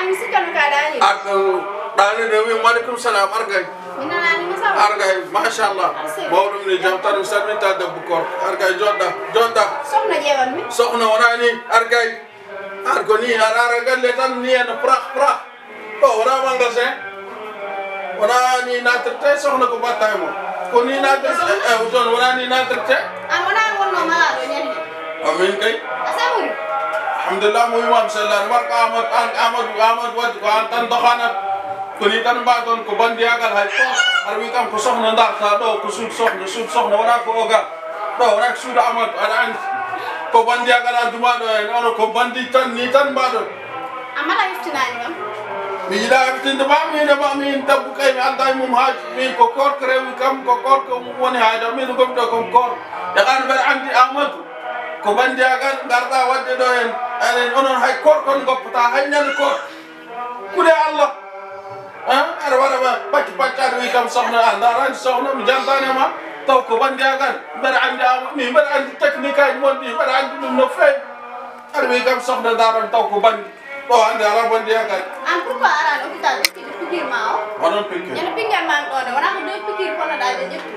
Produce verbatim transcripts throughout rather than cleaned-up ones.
an sikanu ka dani ak dani de wi maaleykum salaam argay mina nani masa argay masha Allah mawdum ni jam tan salminta debbo koor argay jodda jodda soxna jeewal mi soxna wona ni argay ar ko ni ar ar galle tan ni en pra pra to wona magasin wona ni natrete soxna ko battay mo ko ni natrete e don wona ni natrete an wona wonno mala do nyande amin kay asamuri alhamdulillah mo imam sallallahu alaihi wasallam an amad amad wad ko an tan dokhanat ko ni tan ba don ko bandi agal hay ko ar wi kam ko soxna ndar ta do ko sud soxna sud soxna wona ko oga do wona ko sud amad an ko bandi agal duma do en ono ko bandi tan ni tan ba do amala iftinani ngam mi da iftinde ba mi da ba mi tabbu kay mi anday mum haaj mi ko kor krewi kam ko kor ko woni haada mi ko do ko kor ya kan bar andi amad ko bandi agal garda wadde do en enen onon hay kor kon goppata hay nyal kor kude Allah ha ara wara ba bacci baccade wi kam soxna andara soxna mi jantane ma taw ko bandi agal bar andi amad mi bar andi technique ay mondi bar andi dum no fay ar wi kam soxna daran taw ko bandi o ande ala bandi agal an pourquoi ara l'hôpital ki pikir ma o onon pikir ñen pikir ma do de wona ko do pikir ko na dal de jep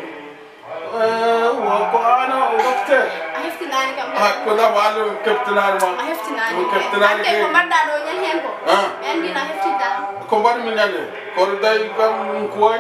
eh wa ko ana o docteur a heftinani kam ah ko da walu keptinani ma a heftinani ko keptinani ke ko badda do ñen hen ko ah en dina heftinta ko bar mi nane ko day kam ko way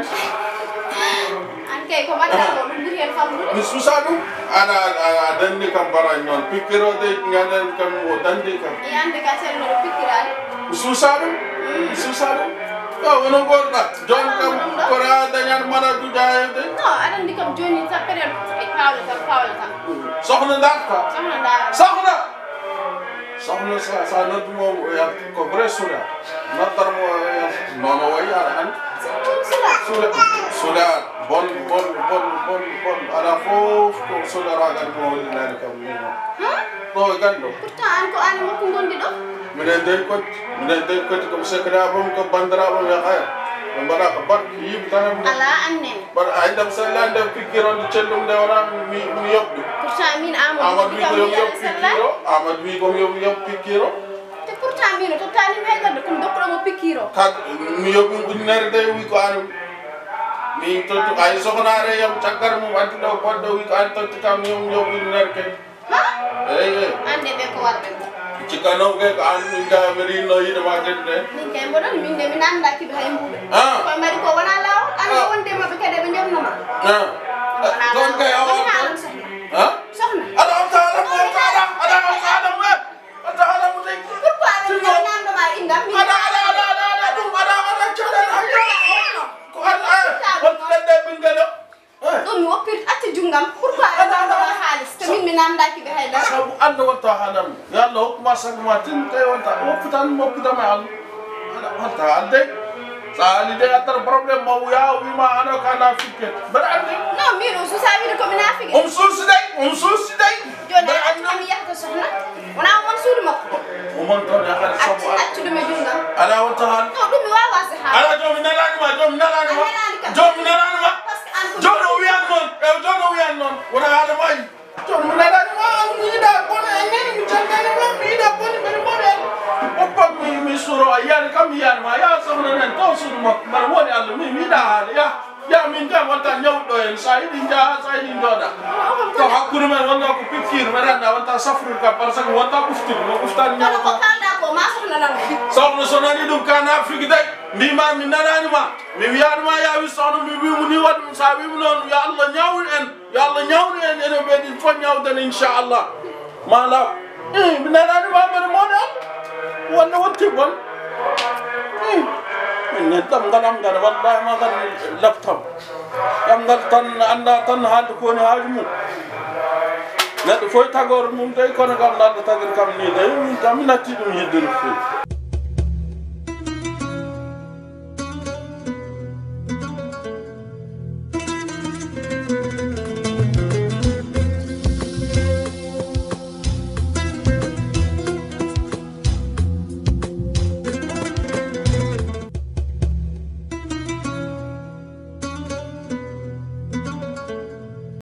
an ke ko badda do dum buri hen famdu mi susadu ana ana dandi kam bara non pikiro de nganen kam o dandi kam e ande ka sel no pikirade susadu susadu ko wono gorda jon kam ko ra dañan mana du jaayde no adan di kam joni sa période e pawle tan pawle tan soxna ndaka soxna dara soxna soxna sa sa not mo ya ko vrai sura natar mo ya nono way ara an sula sura sura bon bon bon bon bon ala fof ko sura ragal mo wala kam ni ha to gando pourtant an ko an mo ko gondi do minen dey ko minen dey ko ko sekra bam ko bandara bam ya khaya mbara ko bar yib tanam ala anne bar ay dam salande pikiron di cellum de wala mi mi yobbi pourtant min amad amadou wi ko yob yob pikiro amad wi ko yob yob pikiro te pourtant min to tani me gadde ko dokko mo pikiro kad mi yobbi gunnar de wi ko anu mi to to ay soxnaare yam tagar mum anti do boddo wi ko an to kam yom yobbi gunnar ke ha eh eh ande be ko warbe ci kanaw ke ko an mi ga meri no yide ma gedde min kay bodon min de min anda ki be hay mbude ah ko mari ko wana law ande wonde ma be kede be ñomno ma ah don kay awa ha soxna ala taala mo taala ala taala mo taala mo tay pourquoi ala ñu nan do ma ingam mi ala ala ala ala dum ala ala chodan ayo ko ala won la de bingalo do mi woppir atti jungam pourquoi ala do halis te min mi nanda ki be hay da sabu anda wata hanam yalla hukuma sagma tin kay wata woputan mo putama al ala wata ande sali de atar problem mo ya wi ma ano kana fiket bar ande no mi no su sabi ko mi nafigi um susi day um susi day jona am yakko soxna wana won suudu makko o mon ton ya xal sabu atti atti do me jungam ala wata han no dum mi wawa sa ha ala jomi nalani ma jomi nalani ma jomi nalani ma parce que an ko jono wiyan non e jono wiyan non wona hada may jomi nalani ma ni da bon e ngeni mi jangane ma mi da bon be model o pam mi mi suro ayani kam yan ma ya sohna nen to suru ma mar woni Allah mi mi da hada ya ya min jam wonta nyawdo en sayidi ja sayidi ndoda to hakkude men wonno ko pikkir men anda wonta safru ka par ce que wonta uftir no uftan ko nyaw ko kalda ko ma soxna nan soxna sonani dum kana figi day mi ma mi nanani ma mi wiyan ma ya wi soxna mi wi mu ni wad sa wi mu non ya Allah nyawul en ya Allah nyawul en ene be di fo nyawden inshallah mala eh mi nanani ma man mo na wonna wotti bon eh min tam ganam gan wallahi ma gan laptop am gal tan anda tan hal ko ni haaju mu neddo foy tagor mum day kono gam dal tagir kam ni day min tam natti dum yidde no